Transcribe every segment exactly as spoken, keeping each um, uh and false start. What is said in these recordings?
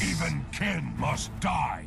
Even kin must die.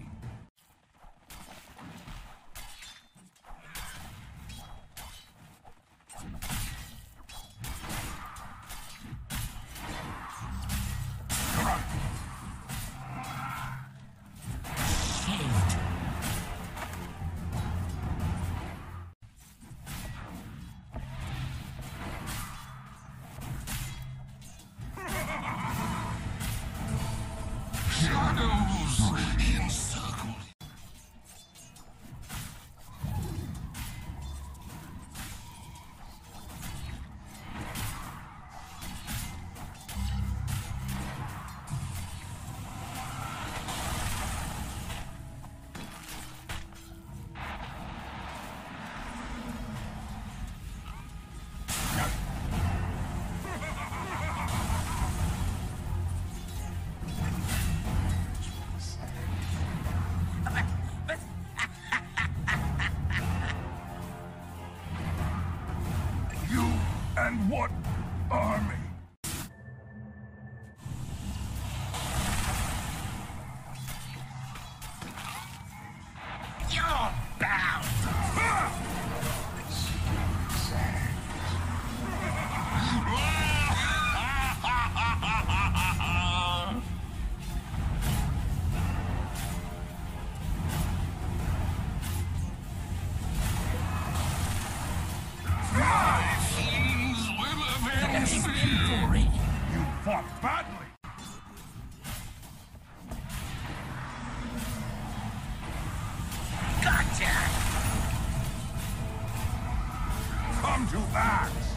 And what army? You're bound! You fought badly! Gotcha! Come to axe!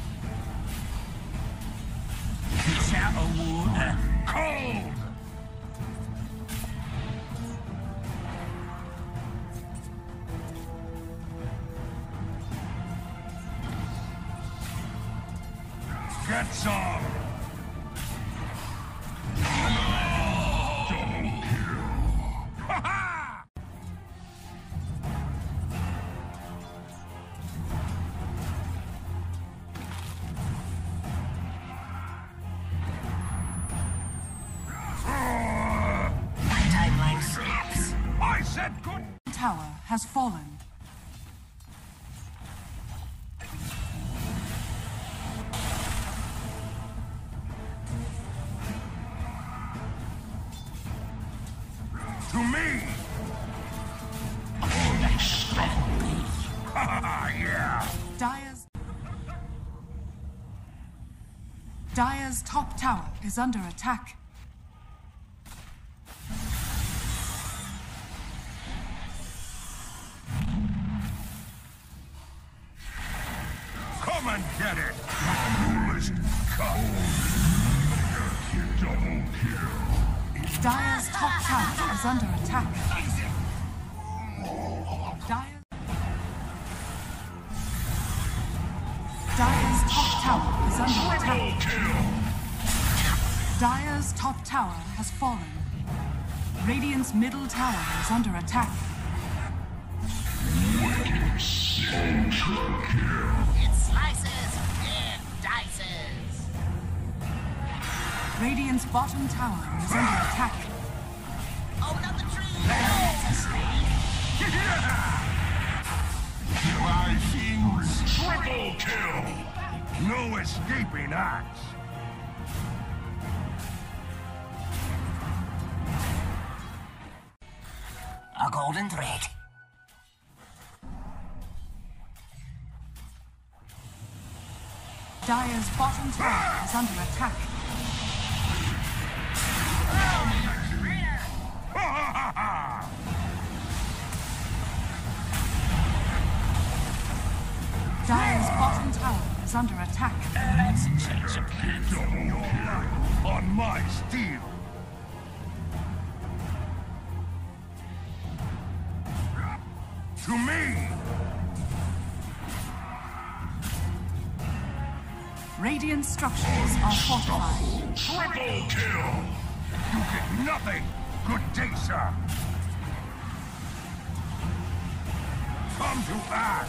Shadow wound cold! Get some! Double kill! Ha-ha! My timeline snaps. I said good! Tower has fallen. To me! Haha, yeah! Dire's... Dire's top tower is under attack. Come and get it! Coolest cut! Double kill! Dire's top tower is under attack. Dire's... Dire's top tower is under attack. Dire's top tower has fallen. Radiant's middle tower is under attack. It slices and dices. Radiant's bottom tower is under attack. Open up the tree. That's a snake. My things triple kill! No escaping axe! A golden thread. Dire's bottom tower is under attack. Dire's bottom tower is under attack. Let's change of plans. Double kill on my steel! To me! Radiant structures are fortified. Triple kill! You get nothing! Good day, sir! Come to axe!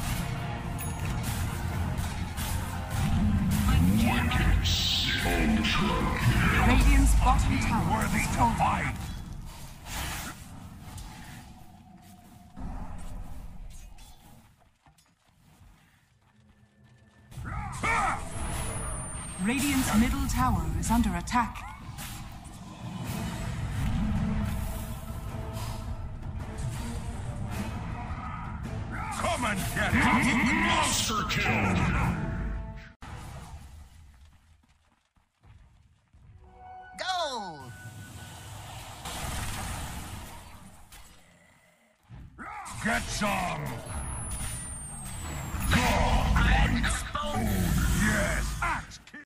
Wicked Radiant's bottom tower Worthy is to falling. fight. Radiant's middle tower is under attack. Come and get it! Monster kill! Goal! Get some! I'm exposed! Yes! Axe kill!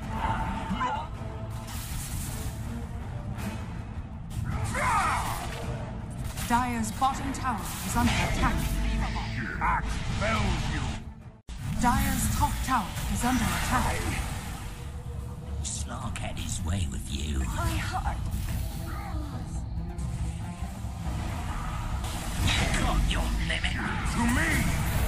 Dire's bottom tower is under attack. Axe fells you! Dire's top tower is under attack. Slark had his way with you. My heart. You got your limit. To me!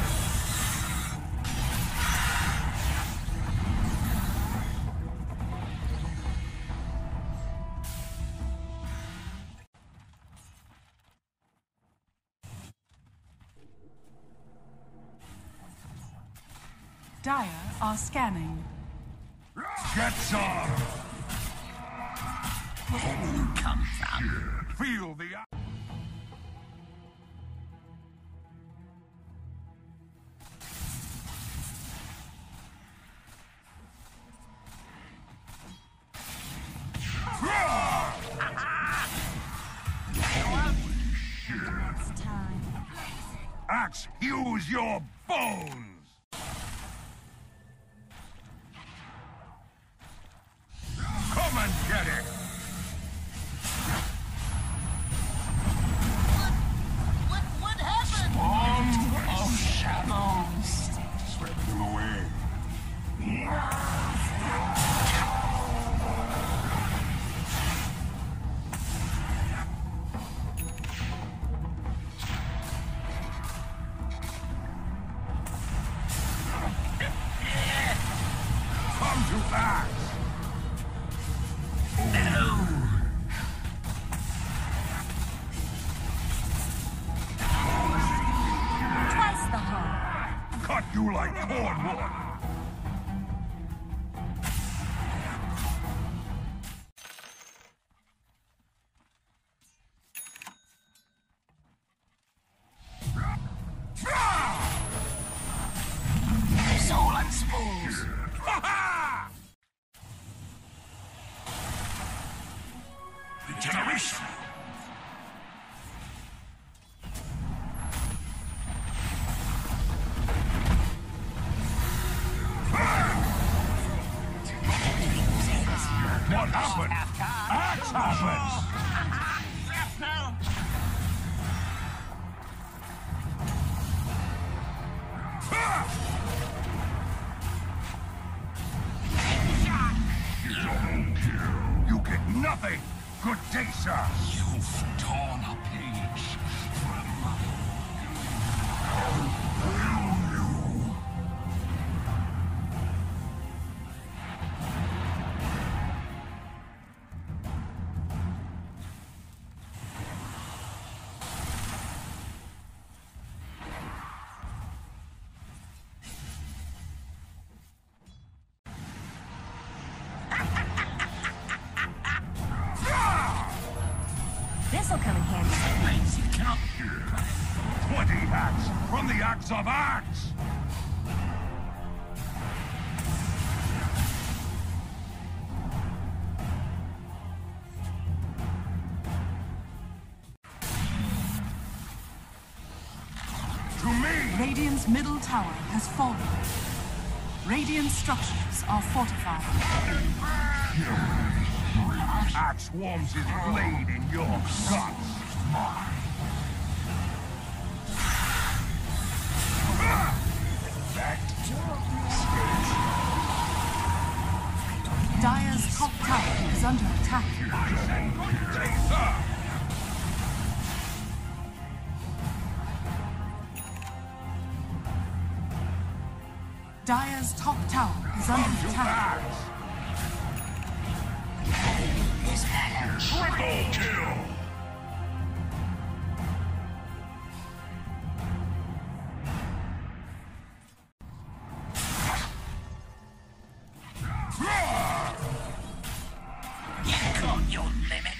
Dire are scanning. Get some! Where will you come from? Feel the... Axe hews your bones! Come and get it! What, what happened? Arm of shadows. Swept them away. Come to axe! Twice the harm. Cut you like cordwood! Soul and spools. Regeneration. What happened? Axe happens! You get nothing! Good day, sir! You've torn a page from This'll come in handy. Lazy cunt. Twenty hacks from the axe of axe! To me! Radiant's middle tower has fallen. Radiant structures are fortified. Axe warms his blade in your guts! Dire's top tower is under attack. Good day, sir! Dire's top tower is under To attack. axe! his hands. Triple kill! You've got your limit.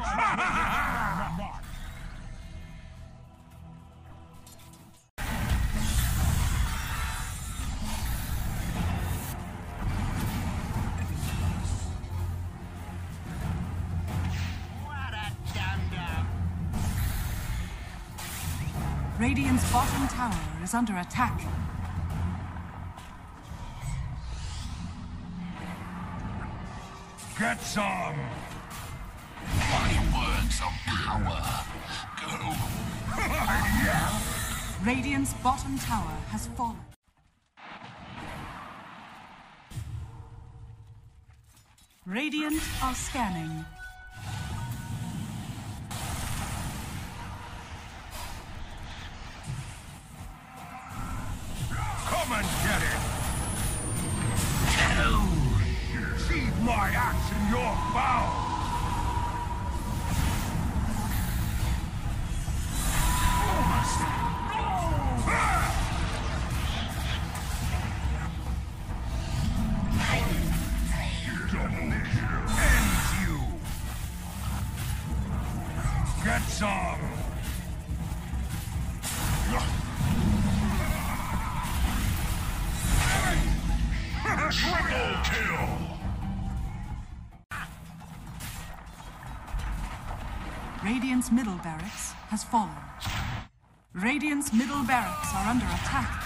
What a dum-dum. Radiant's bottom tower is under attack. Get some! My words of power. Go. Radiant's bottom tower has fallen. Radiant are scanning. Come and get it! Go. Sheathe my axe in your bow! Ends you! Get some! Triple kill! Radiant's middle barracks has fallen. Radiant's middle barracks are under attack.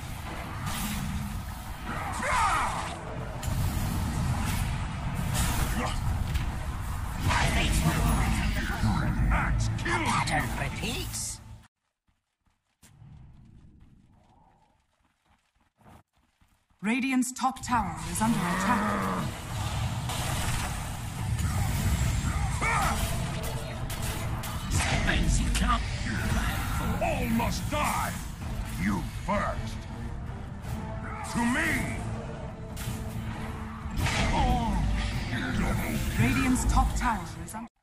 Axe kill! Pattern repeats. Radiant's top tower is under attack. Fancy cup. All must die! You first! To me! Radiant's top tower is under...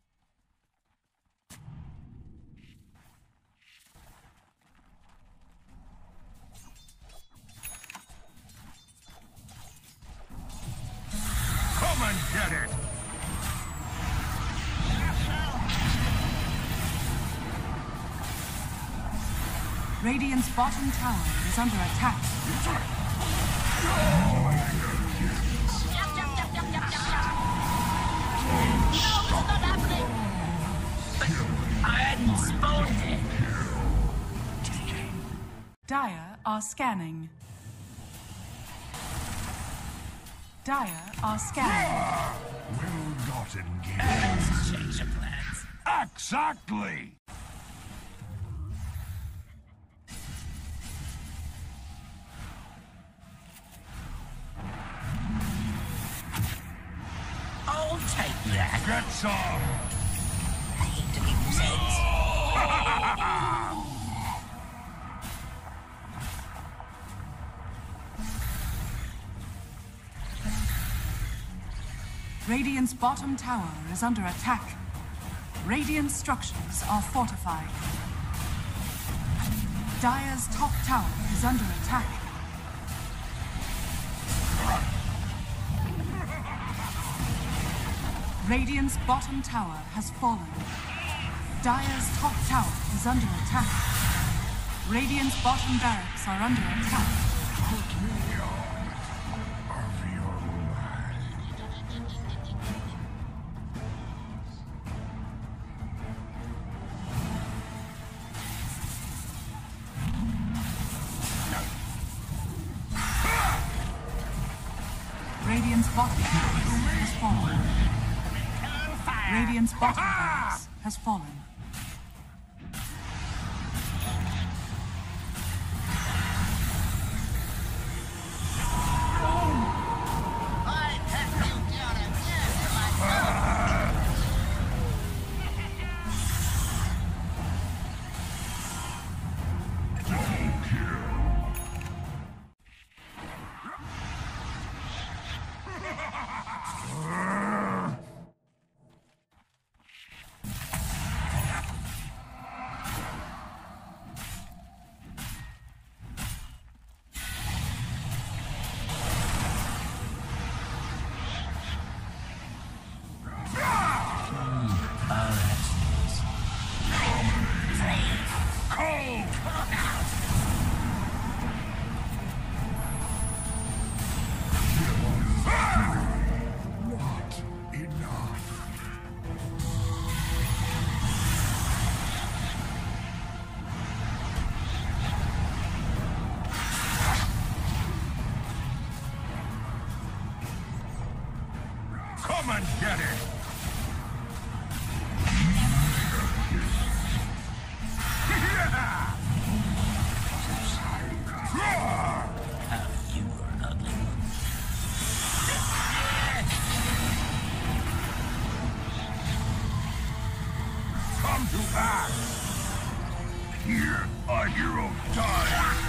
Come and get it! Radiant's bottom tower is under attack. Jump, jump, jump, jump, jump, jump, jump. No, it's not happening. I hadn't spawned it. Dire are scanning. Dire are scanning. Well-gotten gain. Let's change the plans. Exactly! I'll take that. Get some! I hate to give you sense. Radiant's bottom tower is under attack. Radiant structures are fortified. Dire's top tower is under attack. Radiant's bottom tower has fallen. Dire's top tower is under attack. Radiant's bottom barracks are under attack. Put me on of your mind. Radiant's bottom barracks has fallen. Radiant's bottom barracks has fallen. I have you down again for my Come and get it! Have you an ugly one? Come to act! Here, a hero dies!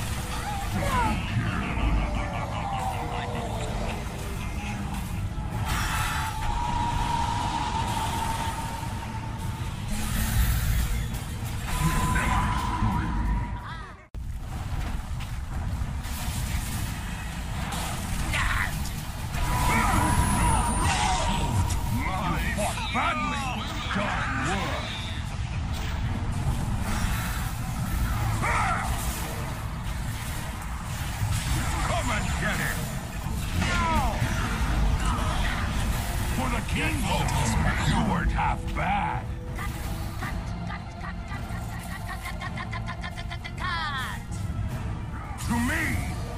You weren't half bad. To me!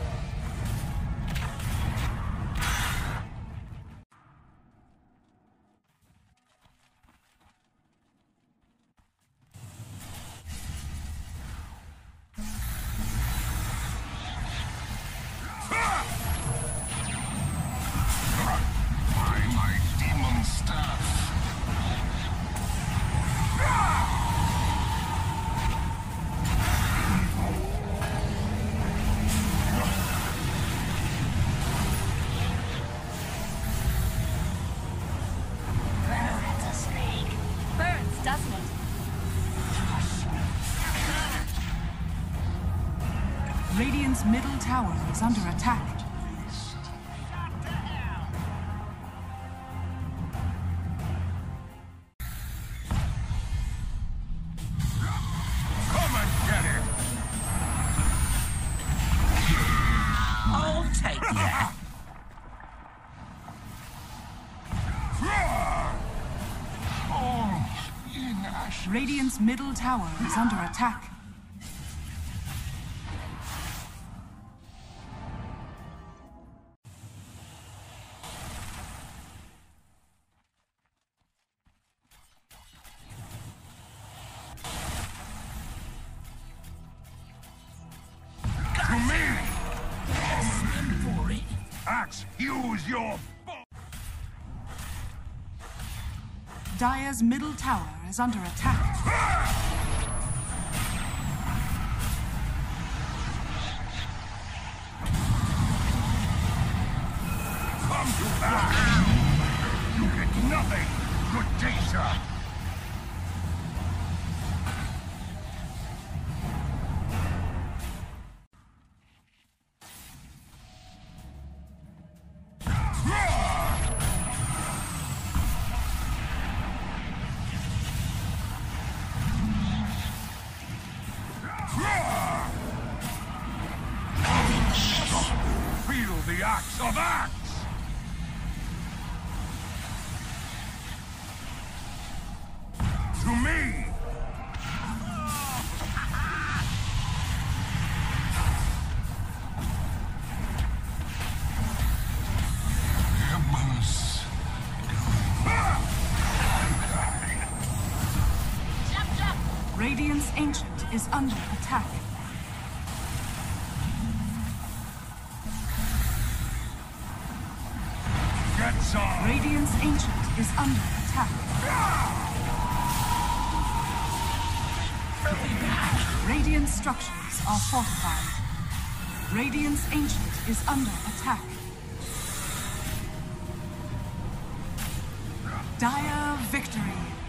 Radiant's middle tower is under attack. Come and get it! I'll take that. Oh, in ashes. Radiant's middle tower is under attack. To me! For it. Axe, use your... Dire's middle tower is under attack. Come to act! You get nothing! Good day, sir! Feel the axe of axe! To me! Radiant's Ancient is under attack. Get some! Radiant's Ancient is under attack. Radiant structures are fortified. Radiant's Ancient is under attack. Dire victory.